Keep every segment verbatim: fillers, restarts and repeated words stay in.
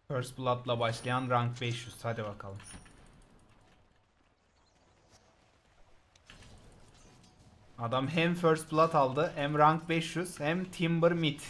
First Blood'la başlayan rank beş yüz. Hadi bakalım. Adam hem First Blood aldı, hem rank beş yüz, hem Timber mid.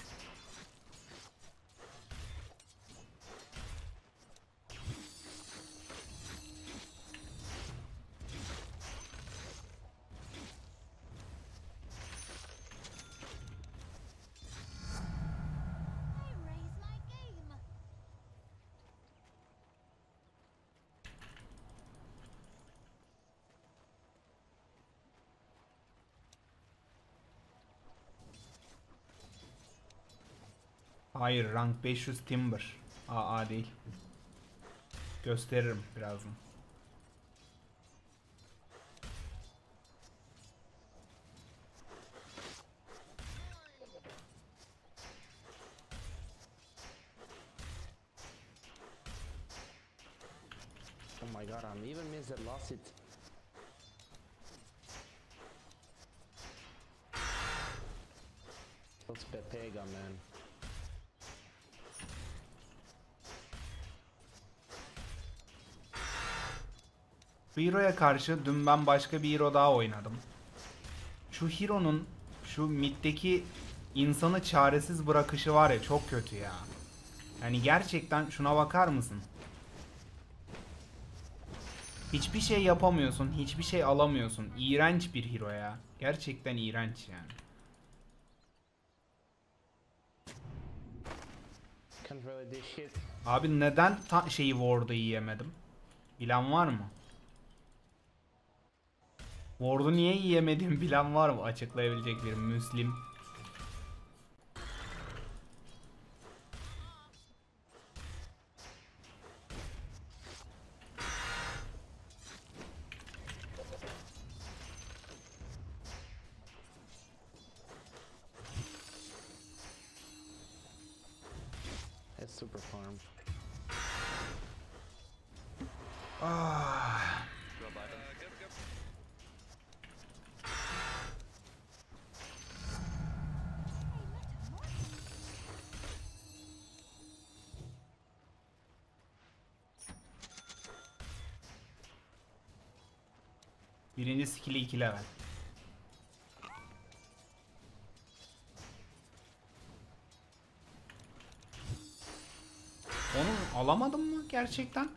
Hayır, rank beş yüz Timber. Aa değil. Gösteririm birazdan. Oh my god, I'm even missed that lost it. That's Pepega, man. Bu hero'ya karşı dün ben başka bir hero daha oynadım. Şu hero'nun şu middeki insanı çaresiz bırakışı var ya, çok kötü ya. Yani gerçekten şuna bakar mısın? Hiçbir şey yapamıyorsun, hiçbir şey alamıyorsun. İğrenç bir hero ya. Gerçekten iğrenç yani. Can't really do shit. Abi neden ta şeyi ward'ı yiyemedim? Bilen var mı? Ward'u niye yiyemedim bilen var mı? Açıklayabilecek bir Müslim. It's super farm. Ah. Birinci skill'i iki level. Onu alamadım mı gerçekten?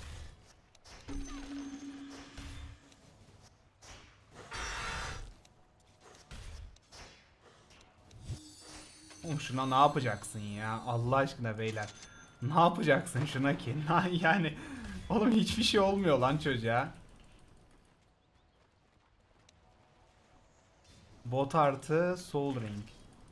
Oğlum şuna ne yapacaksın ya? Allah aşkına beyler. Ne yapacaksın şuna ki? Yani oğlum hiçbir şey olmuyor lan çocuğa. Bot artı Soul Ring.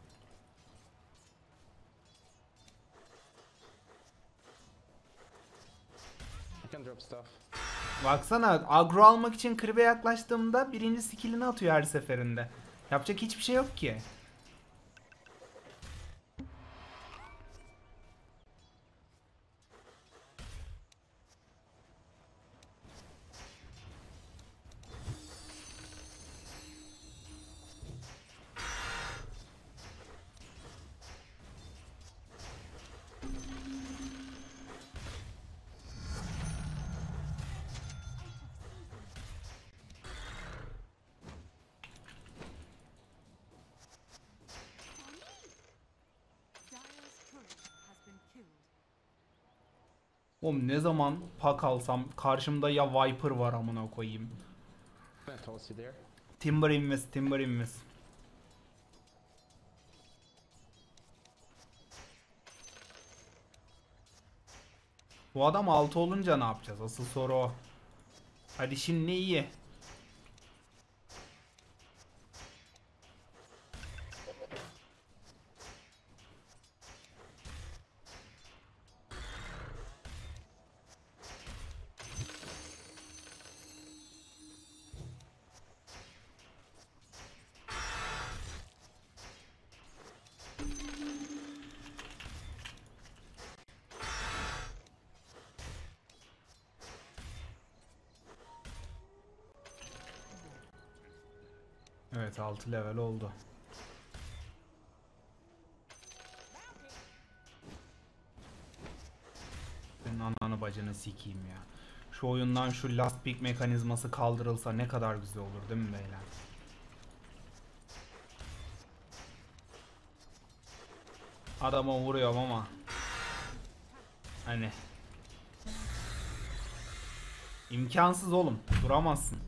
I can drop stuff. Baksana, agro almak için kribe yaklaştığımda birinci skillini atıyor her seferinde. Yapacak hiçbir şey yok ki. Oğlum ne zaman pak alsam karşımda ya Viper var amına koyayım. I told you there. Timber Invest, Timber Invest. Bu adam altı olunca ne yapacağız? Asıl soru o. Hadi şimdi iyi. Evet, altı level oldu. bacını sikeyim ya. Şu oyundan şu last pick mekanizması kaldırılsa ne kadar güzel olur değil mi beyler? Adama vuruyorum ama hani imkansız oğlum, duramazsın.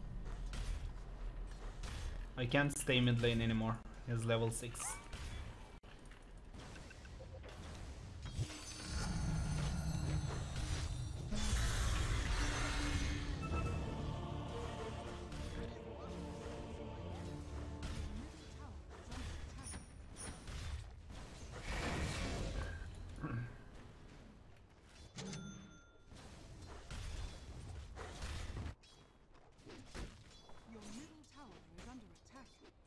I can't stay mid lane anymore. He's level six. Your middle tower is under attack.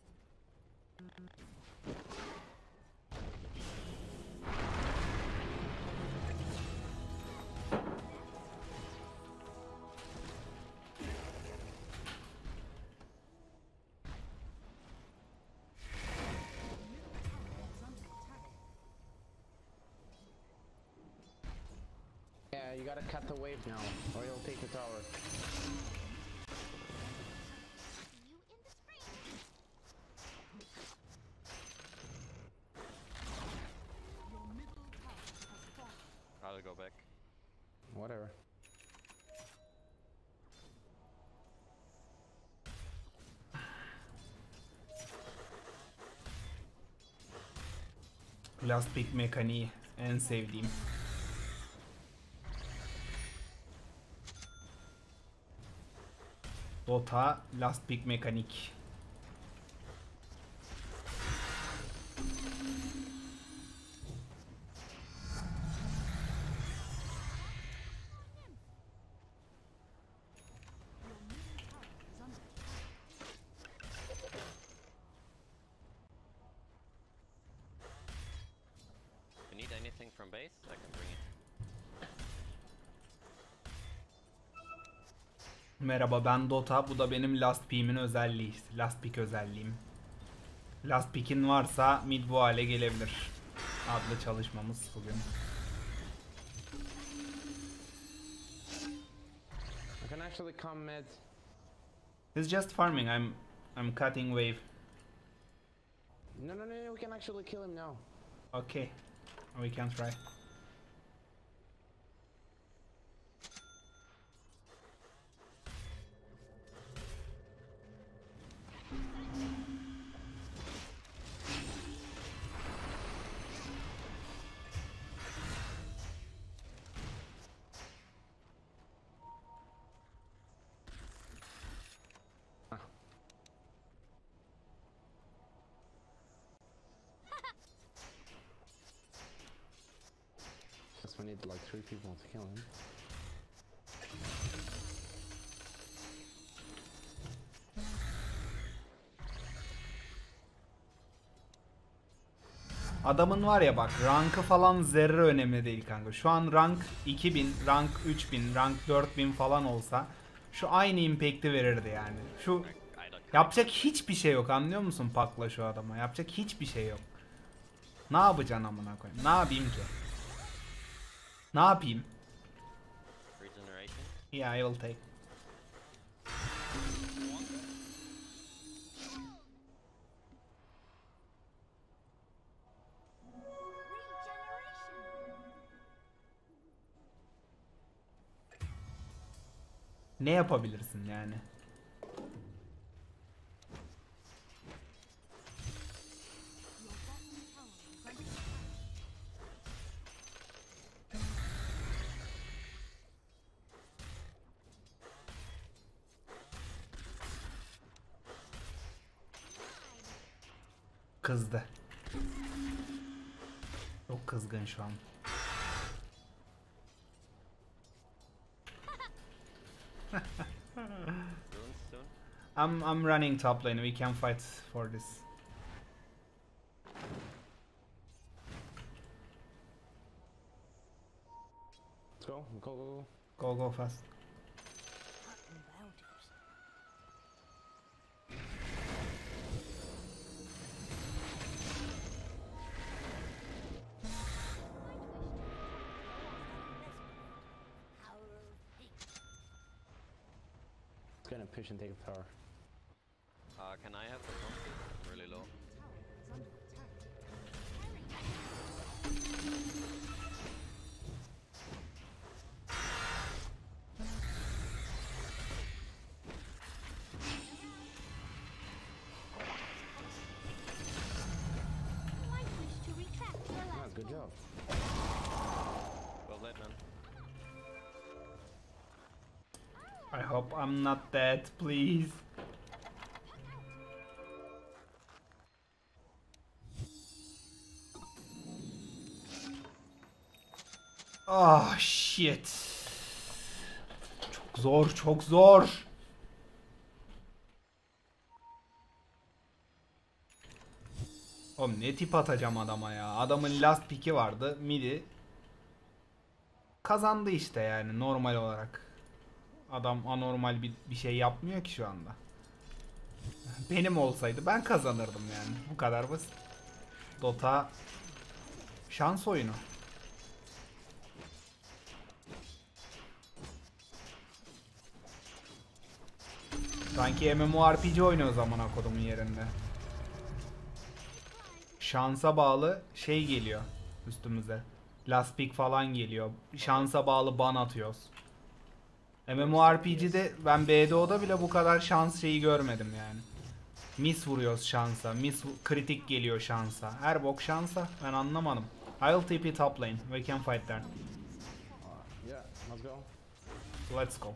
Yeah, you gotta cut the wave now, or you'll take the tower. You in the spring. Your middle tower has fallen. I'll go back. Whatever. Last pick mekaniği en sevdiğim. Dota last pick mekanik. Your middle tower is under attack. If you need anything from base, I can bring it. Merhaba, ben Dota. Bu da benim last pick'imin özelliği. Last pick özelliğim. Last pick'in varsa mid bu hale gelebilir. Adlı çalışmamız bugün. I can actually come mid. It's just farming. I'm I'm cutting wave. No, no, no, no, we can actually kill him now. Okay. We can try. Guess we need like three people to kill him. Adamın var ya bak, rankı falan zerre önemli değil kanka. Şu an rank iki bin, rank üç bin, rank dört bin falan olsa şu aynı impact'i verirdi yani. Şu I don't yapacak hiçbir şey yok, anlıyor musun Pakla şu adama? Yapacak hiçbir şey yok. Ne yapacaksın amına koyayım? Ne yapayım ki? Ne yapayım? regeneration. Yeah, I will take. Regeneration. Ne yapabilirsin yani? Your bottom tower is under attack. Kızdı. Çok kızgın şu an. Runes soon. I'm I'm running top lane. We can fight for this. Let's go, go, go, go. Go go fast. gonna push and take a tower. Uh, can I have the phone? I'm really low. You might wish to retract your Ah, last good move. job. Well played, man. I hope I'm not dead, please. Ah shit. Çok zor, çok zor. Oğlum ne tip atacağım adama ya. Adamın last pick'i vardı. Midi kazandı işte yani normal olarak. Adam anormal bir, bir şey yapmıyor ki şu anda. Benim olsaydı ben kazanırdım yani. Bu kadar basit. Dota şans oyunu. Sanki MMORPG oynuyor o zaman kodumun yerinde. Şansa bağlı şey geliyor üstümüze. Last pick falan geliyor. Şansa bağlı ban atıyoruz. MMORPG'de ben B D O'da bile bu kadar şans şeyi görmedim yani. Miss vuruyoruz şansa. Miss kritik geliyor şansa. Her bok şansa. Ben anlamadım. I'll T P top lane. We can fight there. Uh, yeah, let's go. Let's go.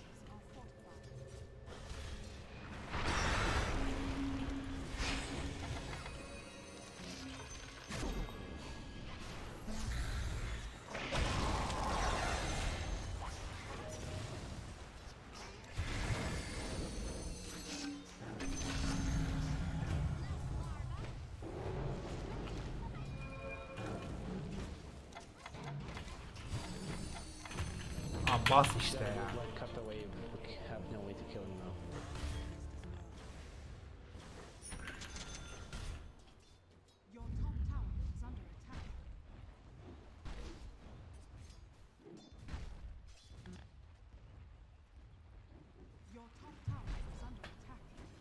Ha bas işte Yeah, ya. like cut the wave. We have no way to kill him now. Your top tower is under attack. Your top tower is under attack.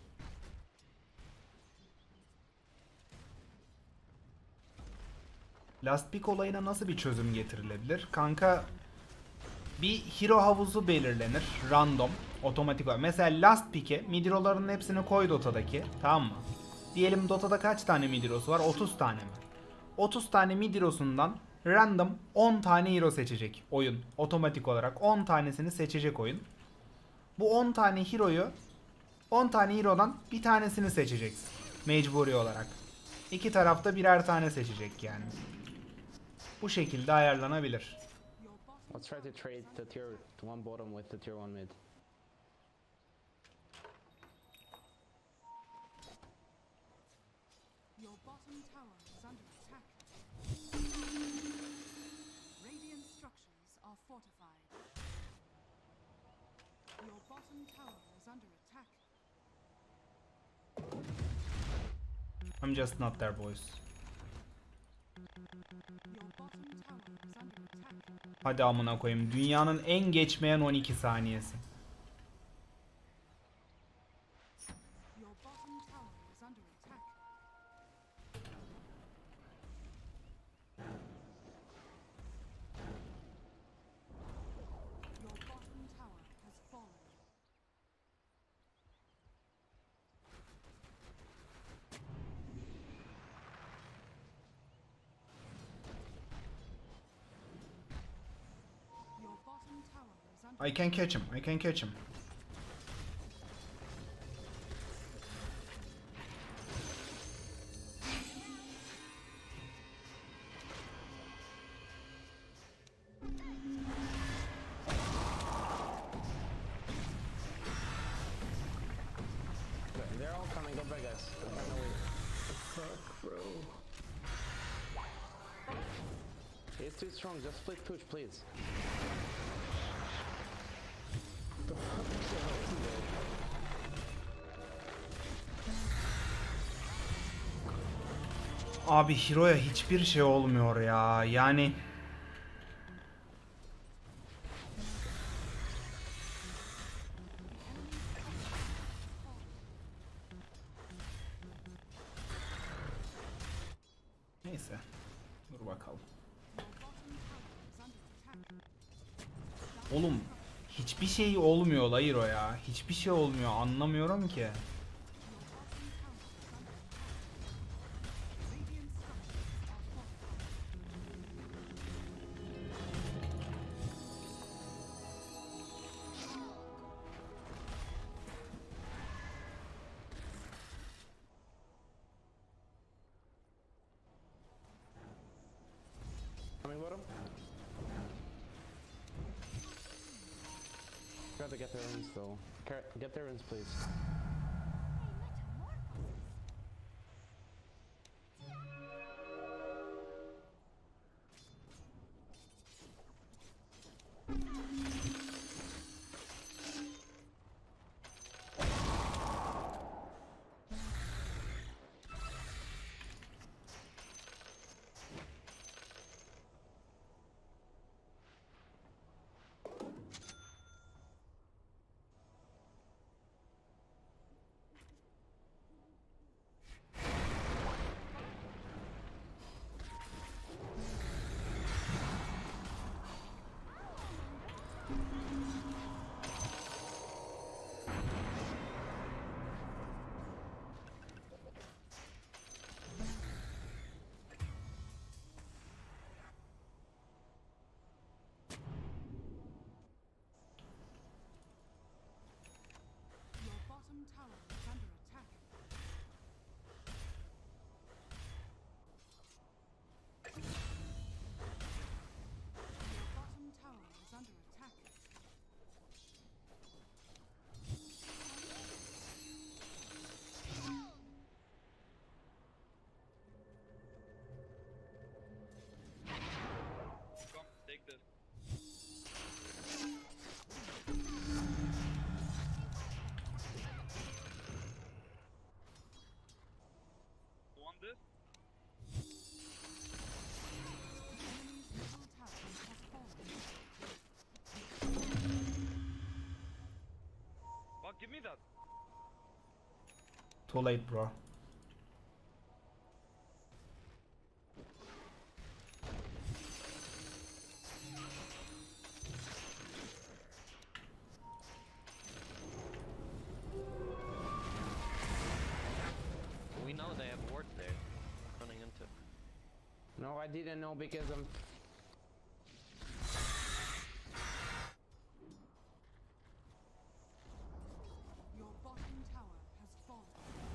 Last pick olayına nasıl bir çözüm getirilebilir? Kanka bir hero havuzu belirlenir. Random. Otomatik olarak. Mesela last pick'e midroların hepsini koy Dota'daki. Tamam mı? Diyelim Dota'da kaç tane midrosu var? otuz tane mi? otuz tane midrosundan random on tane hero seçecek oyun. Otomatik olarak on tanesini seçecek oyun. Bu on tane hero'yu on tane hero'dan bir tanesini seçeceksin. Mecburi olarak. İki tarafta birer tane seçecek yani. Bu şekilde ayarlanabilir. Your bottom Let's try to trade the tier one bottom with the tier one mid. Your bottom tower is under attack. Radiant structures are fortified. Your bottom tower is under attack. I'm just not there boys. Your bottom tower is under attack. Hadi amına koyayım. Dünyanın en geçmeyen on iki saniyesi. Your bottom tower is under attack. Your bottom tower has fallen. Your bottom tower is under I can catch him. I can catch him. But they're all coming. Go back, guys. We have no way. Fuck, bro. He's too strong. Just split push, please. The fuck is the hell is that? Abi Hero'ya hiçbir şey olmuyor ya. Yani Neyse. Dur bakalım. Oğlum hiçbir şey olmuyor Layro ya. Hiçbir şey olmuyor. Anlamıyorum ki. Coming bottom. Gotta get their runes though. Car get their runes, please. Your bottom tower is under attack. Your bottom tower is under attack. Come, take this. You want this? Enemy's middle tower has fallen. Fuck, give me that. Too late bro. We know they have wards there. Running into. No, I didn't know because I'm. Your bottom tower has fallen.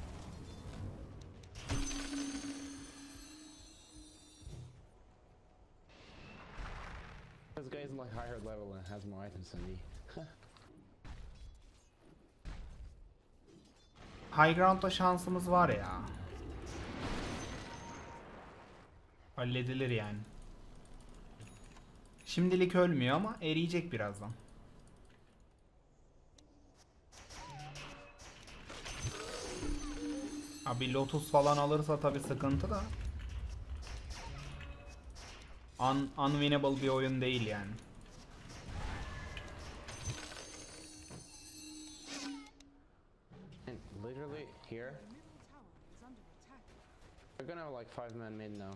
This guy's like higher level and has more items than me. High ground'da şansımız var ya. Halledilir yani. Şimdilik ölmüyor ama eriyecek birazdan. Abi Lotus falan alırsa tabi sıkıntı da. Un unwinnable bir oyun değil yani. And literally here, Your middle tower is under attack. we're gonna have like five man mid now.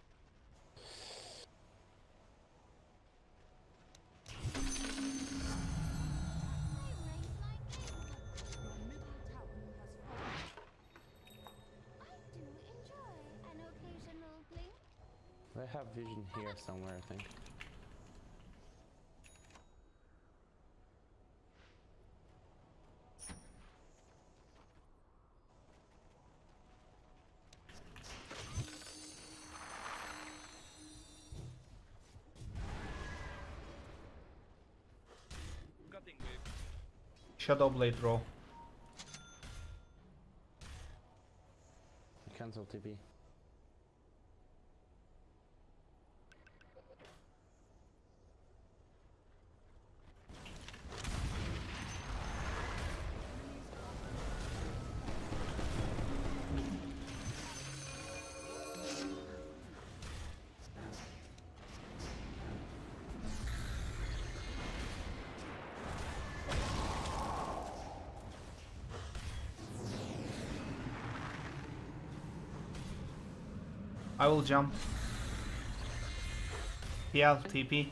Your middle tower has fallen. I do enjoy an occasional blink. They have vision here somewhere, I think. Cutting wave. Shadow Blade roll. Cancel T P. I will jump. P L, T P.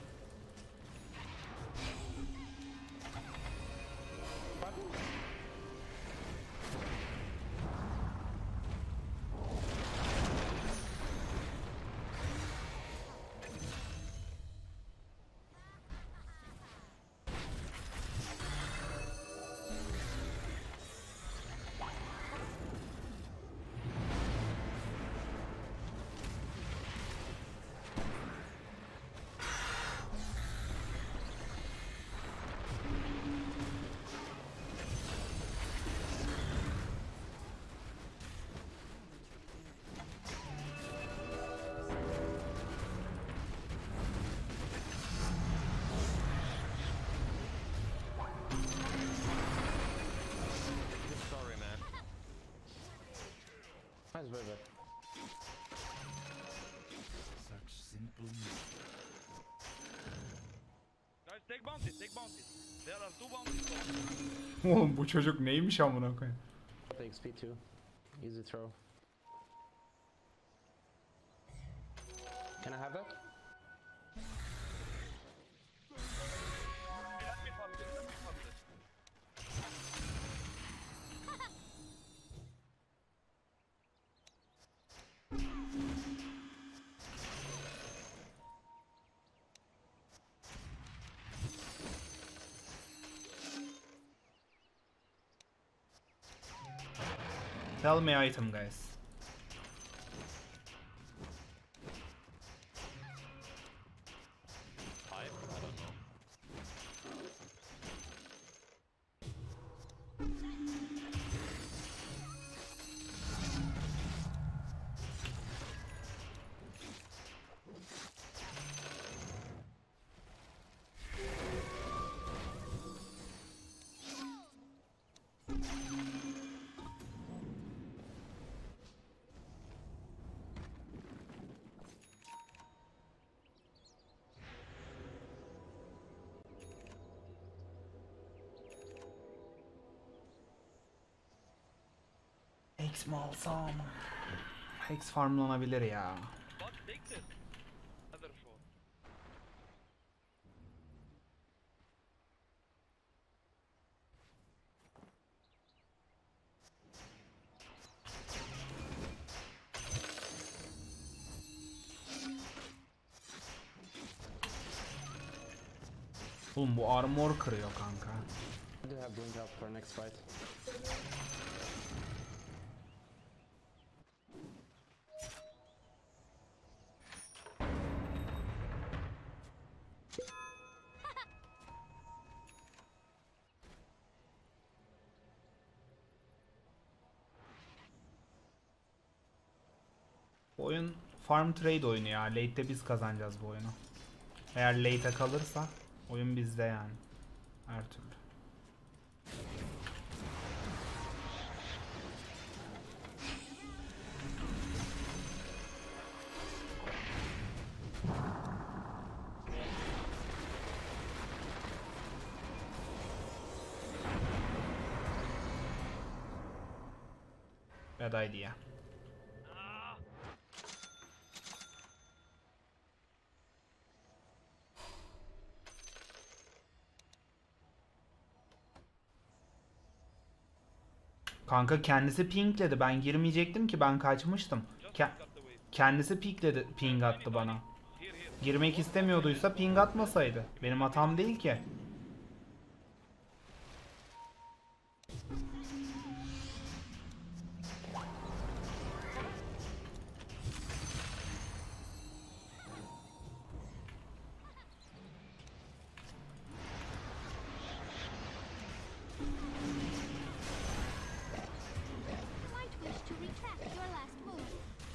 Sorry, man. Nice, baby. Such simple. Guys, take bounties, take bounties. There are two bounties. Oğlum bu çocuk neymiş amına koyayım? The X P too. Easy throw. Can I have that? Let me farm this, let me farm this. Tell me item guys. Five? I don't know. Hex mi alsam? Hex farmlanabilir ya. But take this. Other four. Oğlum bu armor kırıyor kanka. I do have blink up for next fight. Bu oyun farm trade oyunu ya. Late'de biz kazanacağız bu oyunu. Eğer late'e kalırsa oyun bizde yani. Her türlü. Bad idea. Kanka kendisi pingledi. Ben girmeyecektim ki, ben kaçmıştım. Just Ke- cut the wave. kendisi pingledi, ping attı bana. Here, here. Girmek istemiyorduysa ping atmasaydı. Benim hatam değil ki. You might wish to retract your last move.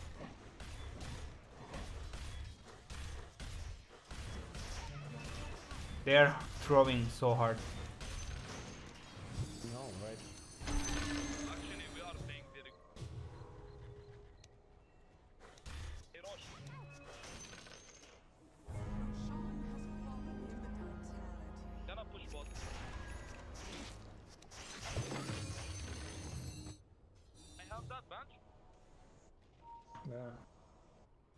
They're throwing so hard. No, right? Actually, we are playing very good. Hey, Rosh. Can I push bot? I have that bench. Yeah.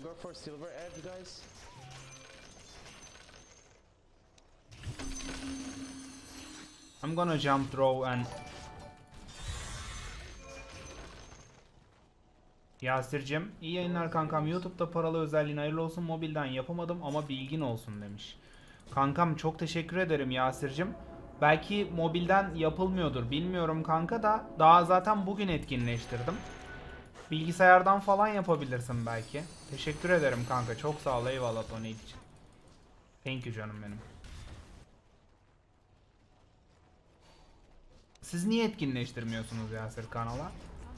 I go for silver edge, guys? I'm gonna jump throw and Yasir'cim iyi yayınlar kankam. YouTube'da paralı özelliğin hayırlı olsun. Mobilden yapamadım ama bilgin olsun demiş. Kankam çok teşekkür ederim Yasir'cim. Belki mobilden yapılmıyordur bilmiyorum kanka da daha zaten bugün etkinleştirdim. Bilgisayardan falan yapabilirsin belki. Teşekkür ederim kanka. Çok sağ ol. Eyvallah donate için. Thank you canım benim. Siz niye etkinleştirmiyorsunuz Yasir kanala?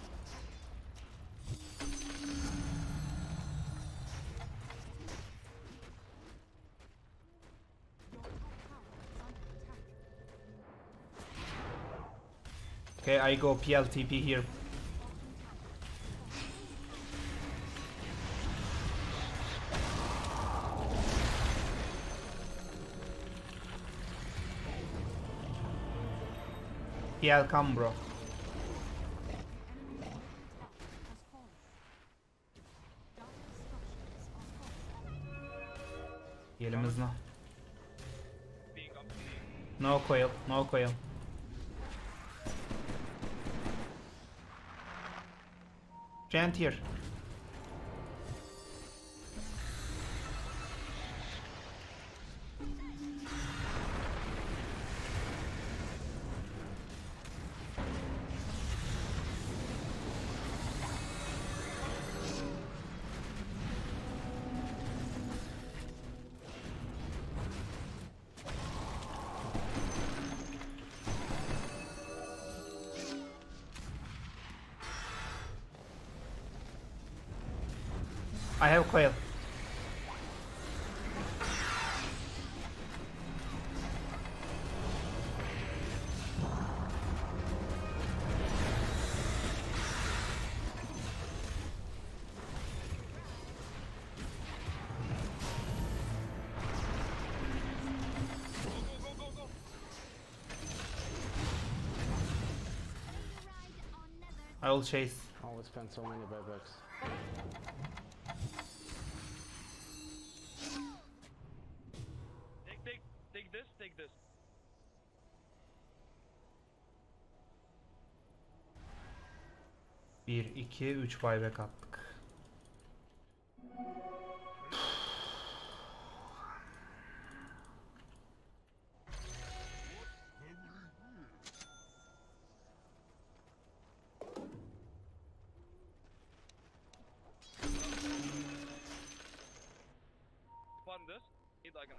Okay, I go P L T P here. P L come bro. Yerimiz no. Being up. No coil, no coil. Giant here. I have coil. I will chase. Always spend so many buybacks. Take, take, take this, take this. bir, iki, üç buyback attık. Fund this. Need like an.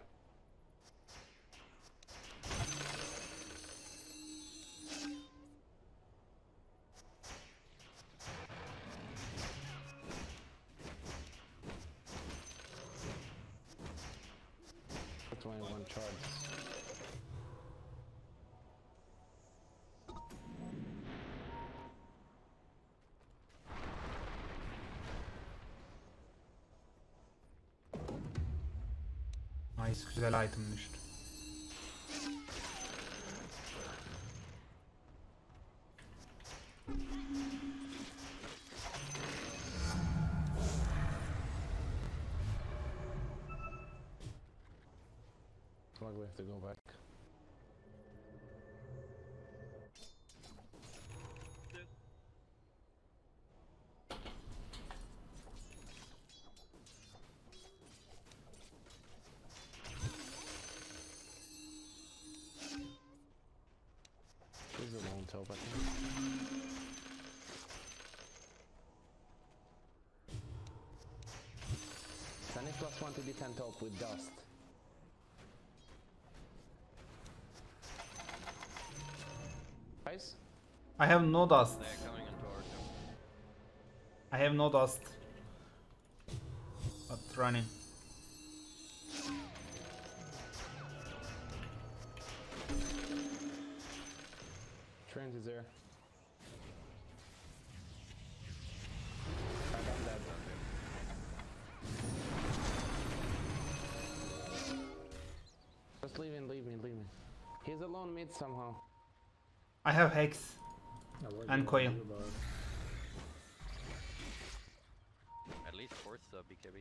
twenty-one charges. Nice, güzel item düştü. Looks like we have to go back. This. This is a lone top, I think. Sunny plus one to defend top with dust. Guys? I have no dust. They're coming into our zone. I have no dust. But running. Trent is there. Alright, I'm dead. Just leave him, leave me, leave me. He's alone mid somehow. I have hex and coil. At least force uh, B K B.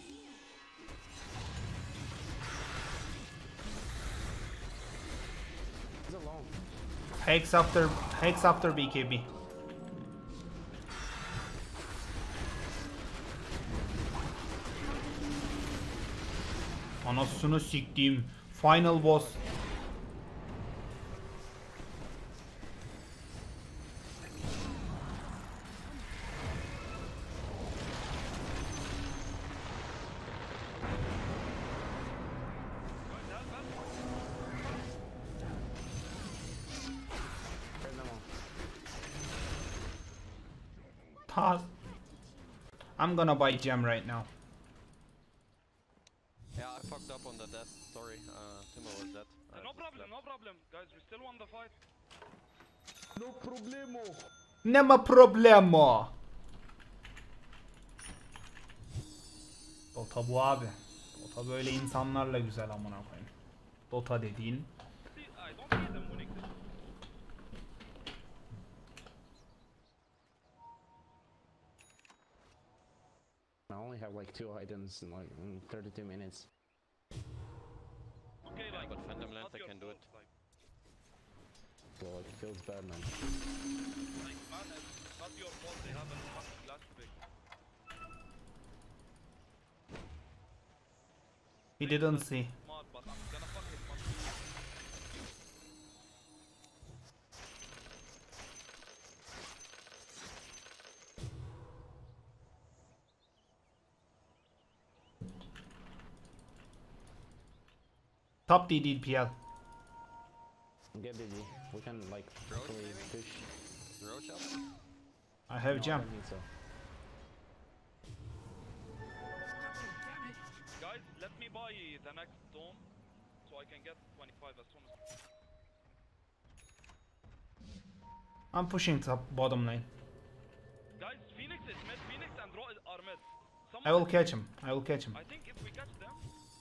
He's alone. Hex after Hex after B K B. Anasını siktiğim final boss. Turn them on. Taz. I'm gonna buy gem right now. Yeah, I fucked up on the death. Sorry, uh, Timo was dead. I No just problem, left. no problem. Guys, we still won the fight. No problemo. Ne ma problemo. Dota bu abi. Dota böyle insanlarla güzel amına koyayım. Dota dediğin. See, I don't see them winning this. I only have like two items in like in thirty-two minutes. Okay, Yeah, like, but Phantom it's Lance, not I your can do it. fault, Like, So like it feels bad, man. like, man, it's not your fault they have a fucking glass pick. He didn't see. Smart, but I'm gonna fuck his money. Top D D P L. Get B G. We can like Roach, actually maybe? push. Roach up? I have No, I gem. don't think so. Guys, let me buy the next dome so I can get twenty-five as soon as. I'm pushing top bottom lane. Guys, Phoenix is mid, Phoenix and Ro are mid. Someone I will catch him. I will catch him. I think if we catch them,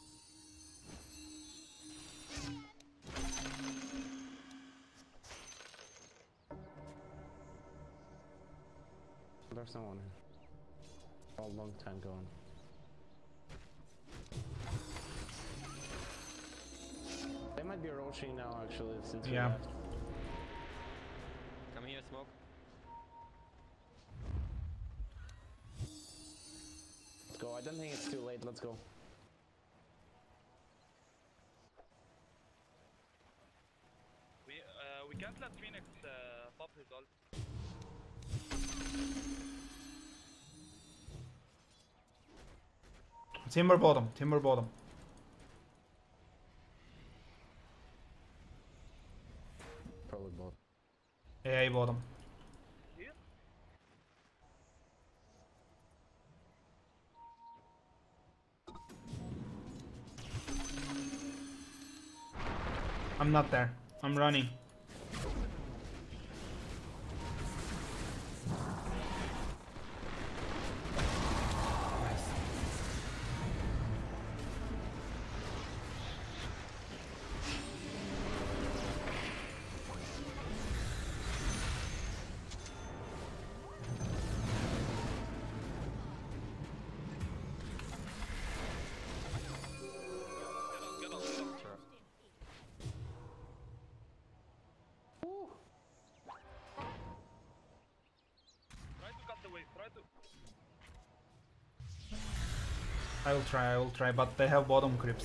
There's someone here. A long time going. They might be roaching now actually since we Yeah. left. Come here, smoke. Let's go. I don't think it's too late. Let's go. we uh, we can't let Phoenix uh, pop his ult. Timber bottom. Timber bottom. Probably both. A I bottom. Here? I'm not there. I'm running. Get out, get out. Sure. Try to cut the wave, try to. I will try. I will try. But they have bottom creeps.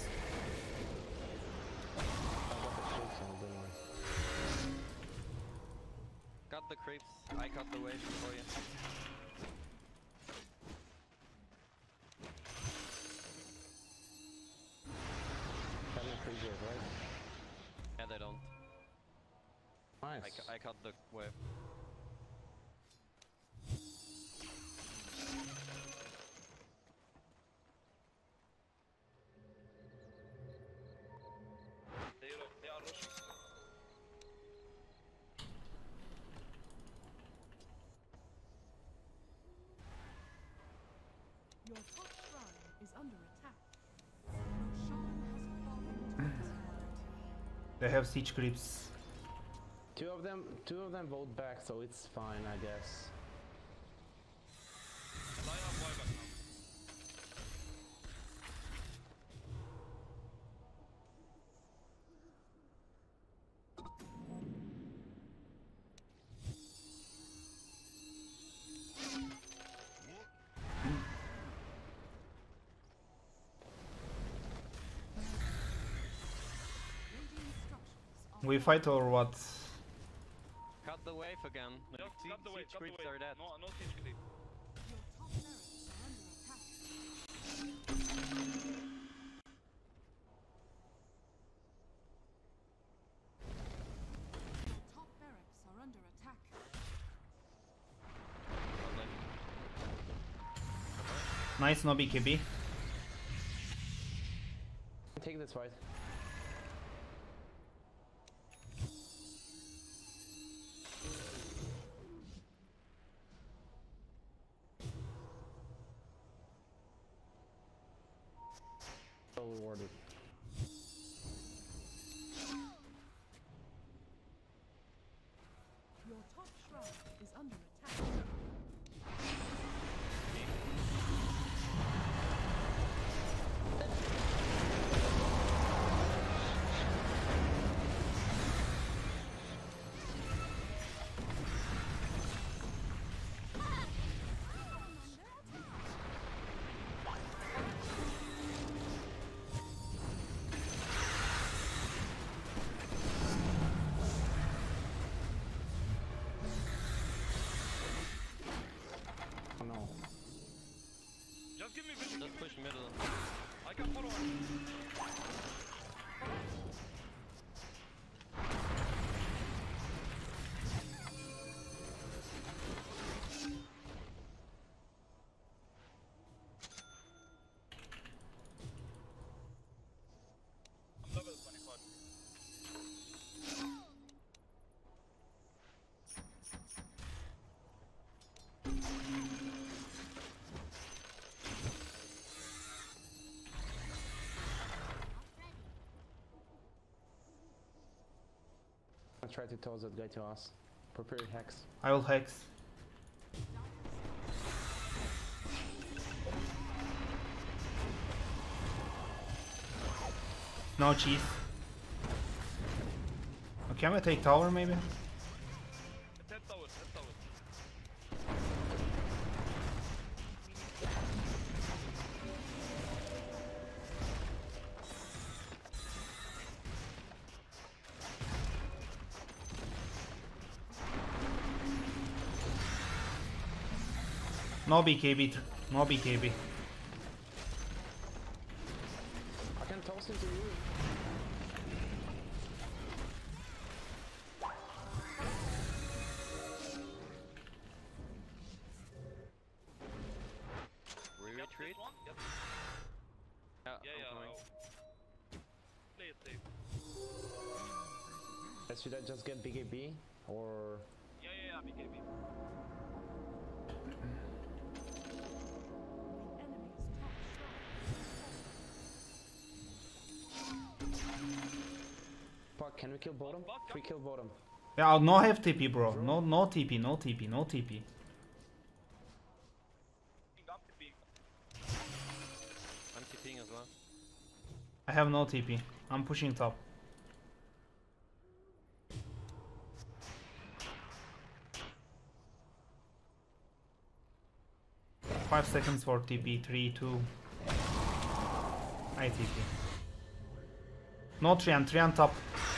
I got the shit, so don't worry. Cut the creeps. I cut the wave for you. Can you freeze it, right? Yeah, they don't. I, Nice. cu- I cut the wave. They, ro- they are rushing. Your top shrine is under attack. Roshan has fallen to his hand. They have siege creeps. Two of them, two of them vote back, so it's fine, I guess. And I have buyback now. We fight or what? Cut the wave again. No, Just siege- cut the wave, siege cut the creeps wave. are dead. No, no siege creep. Your top barracks are under attack. Your top barracks are under attack. Nice no B K B. Take this fight. So rewarded. Your top shrine is under attack. Oh no. Just give me vision. Just push middle. I can follow him. I'm level twenty-five. I'll try to toss that guy to us. Prepare your hex. I will hex. No cheese. Okay, I'm gonna take tower maybe. Head tower, head tower. No B K B. tr- No B K B. I can toss into you. We Yep, retreat. this one. Yep. Yeah, Yeah, I'm yeah. coming. I'll play it safe. Uh, Should I just get B K B or Yeah, yeah, yeah. B K B. The enemy's top shrine. fuck? Can we kill bottom? Fuck, Free kill bottom. Yeah, I'll no have T P, bro. No, no T P, no T P, no T P. I'm TPing. I'm TPing as well. I have no T P. I'm pushing top. Five seconds for T P. Three, two. I T P. No Trian, Trian top.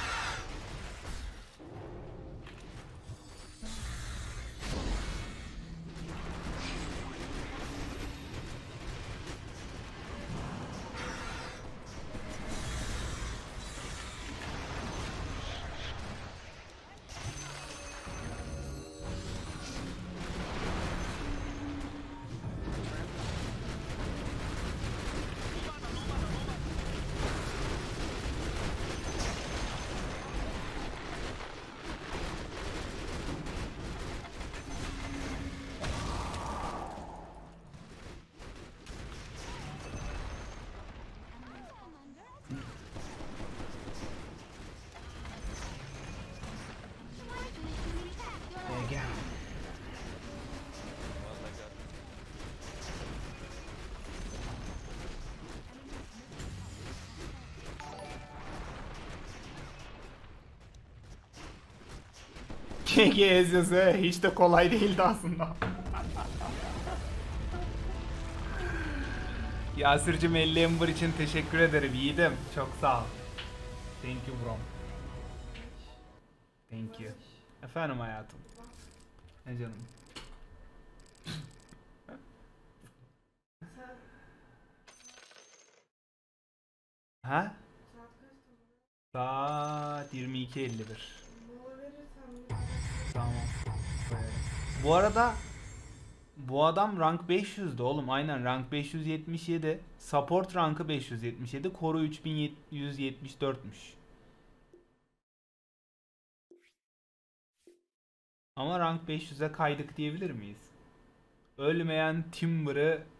Again. Was like that. G G Ezio'ya hiç de kolay değildi aslında. Yasir'cim elli ember için teşekkür ederim. Yiğidim. Çok sağ ol. Thank you bro. Thank you. Efendim hayatım. Ne canım? Ha? Saat yirmi iki elli bir. Tamam. Koyarım. Bu arada bu adam rank beş yüz'de oğlum. Aynen rank beş yüz yetmiş yedi. Support rankı beş yüz yetmiş yedi. Koru üç bin yüz yetmiş dört'müş. Ama rank beş yüz'e kaydık diyebilir miyiz? Ölmeyen Timber'ı